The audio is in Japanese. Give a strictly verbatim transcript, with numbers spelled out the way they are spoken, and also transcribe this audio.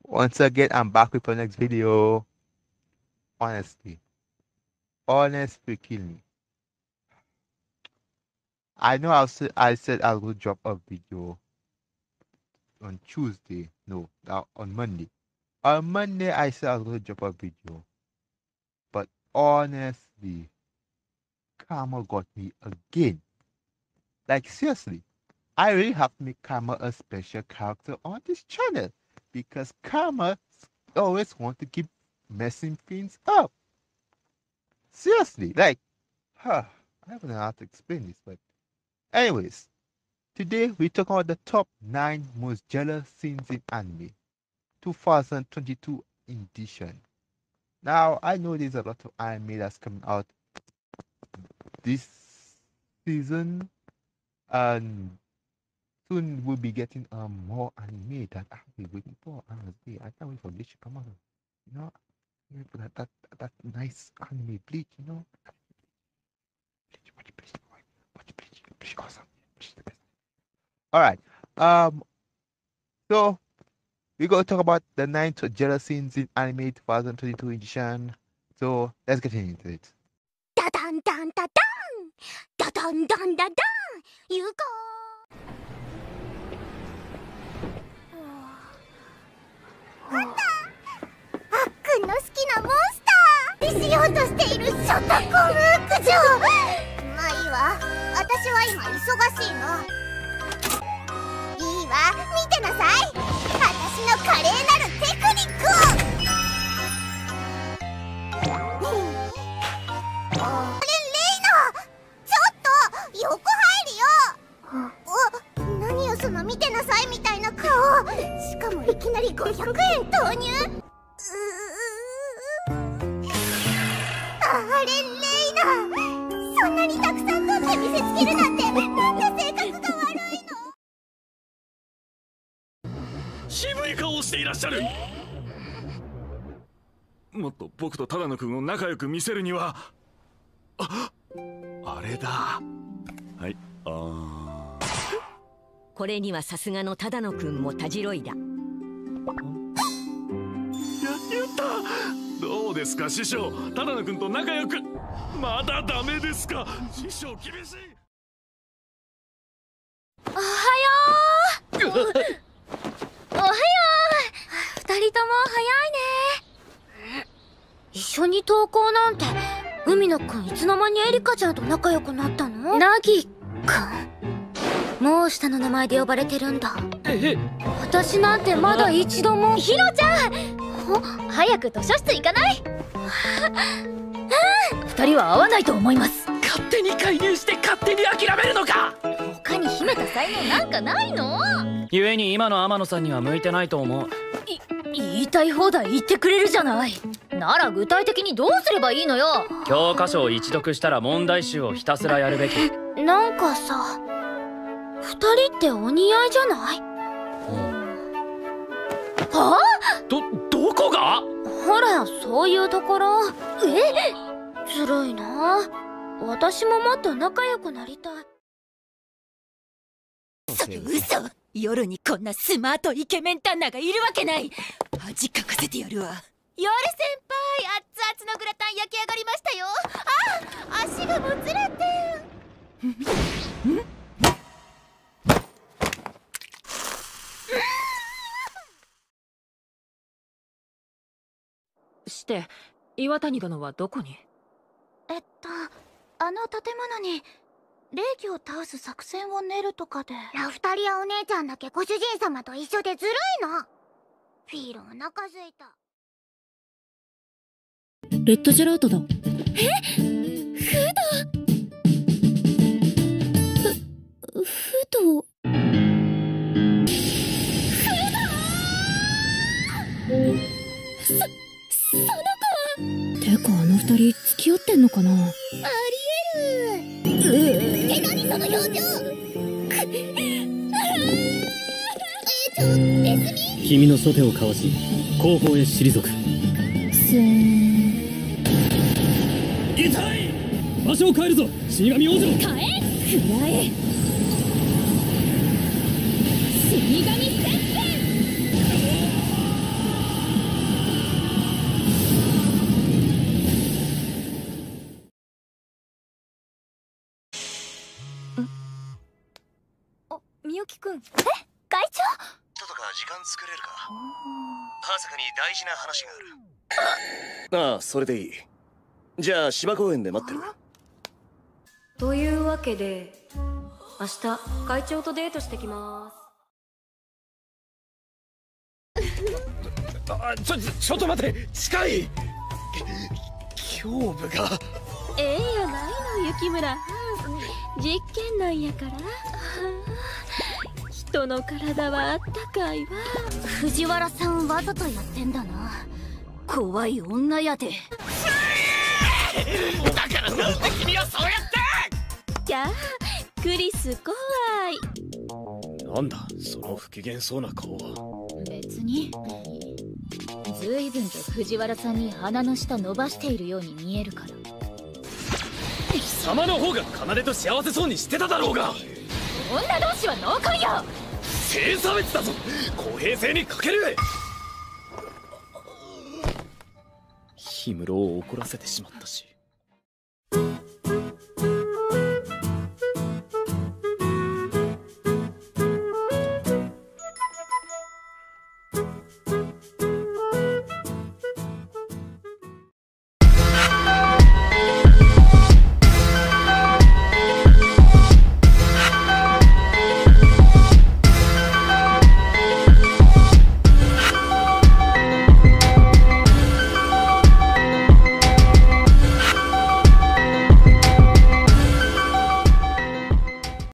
Once again, I'm back with our next video. Honestly, honest will kill me. I know I said I said I will drop a video on Tuesday. No, uh, on Monday. On Monday, I said I was going to drop a video, but honestly, Karma got me again. Like seriously, I really have to make Karma a special character on this channel because Karma always want to keep messing things up. Seriously, like, huh, I don't know how to explain this, but anyways, today we talk about the top nine most jealous scenes in anime, twenty twenty-two edition. Now I know there's a lot of anime that's coming out this season, and soon we'll be getting um more anime that I've been waiting for. Honestly, I can't wait for Bleach to come out. You know, I can't wait for that that that nice anime Bleach. You know, Bleach, watch Bleach, watch Bleach, Bleach, awesome. Bleach the best. All right, um, so we're gonna talk about the nine jealous scenes in anime twenty twenty-two edition. So let's get into it. Da dan dan da dan, da dan dan da dan, 行こう。なんだ、あっくんの好きなモンスターにしようとしているショタコムーク嬢。まあいいわ、私は今忙しいの。いいわ、見てなさい、私の華麗なるテクニックを。あれ、レイナ、ちょっと横入るよ。お、何よその見てなさいみたいな顔。しかもいきなりごひゃくえん投入。うあれ、レイナ、そんなにたくさん取って見せつけるなんて、なんで性格が悪いの。 渋い顔をしていらっしゃる。もっと僕と只野くんを仲良く見せるには、あ、あれだ。はい、ああ。 これにはさすがの只野くんもたじろいだ。や、 やった。どうですか師匠、只野くんと仲良く。まだダメですか師匠、厳しい。 おはよう。おはよう。二人とも早いね。一緒に登校なんて。海野くんいつの間にエリカちゃんと仲良くなったの？ナギくん。もう下の名前で呼ばれてるんだ。え、私なんてまだ一度も。ヒロちゃん、早く図書室行かない？ 二人は合わないと思います。 勝手に介入して勝手に諦めるのか。 他に秘めた才能なんかないの？ 故に今の天野さんには向いてないと思う。 い言いたい放題言ってくれるじゃない。なら具体的にどうすればいいのよ。 教科書を一読したら問題集をひたすらやるべき。 なんかさ、二人ってお似合いじゃない？うん、はあ？ ど、どこが？ ほら、そういうところ。え？ずるいな。私ももっと仲良くなりたい。 それ嘘。夜にこんなスマートイケメン旦那がいるわけない。恥かかせてやるわ。 夜先輩、熱々のグラタン焼き上がりましたよ。あ、足がもつれて。 して岩谷殿はどこに？ えっと、あの建物に霊気を倒す作戦を練るとかで。ラフタリアお姉ちゃんだけご主人様と一緒でずるいの。フィールお腹すいた。 レッドジェラートだ。 え？フド？ふ、ふと。そ、その子は。てかあの二人付き合ってんのかな。ありえる。え、何その表情。え、ちょ、ネズミ。 君の初手をかわし後方へ退く。 せー。 痛い。場所を変えるぞ死神王女。 変え。くらえ。死神宣戦。 樹くん。え、会長？ ととか時間作れるか。はさかに大事な話がある。ああ、それでいい。じゃあ芝公園で待ってる。 というわけで明日会長とデートしてきます。 あ、ちょ、ちょっと待って、近い。胸部が。 ええやないの、雪村。実験なんやから。人の体はあったかいわ。藤原さんわざとやってんだな。怖い女やで。 だからなんで君はそうやって。 いやー、クリス怖い。 なんだその不機嫌そうな顔は。 別に。ずいぶんと藤原さんに鼻の下伸ばしているように見えるから。 貴様の方が奏と幸せそうにしてただろうが。 女同士は濃紺よ。 性差別だぞ。公平性に欠ける。氷室を怒らせてしまったし。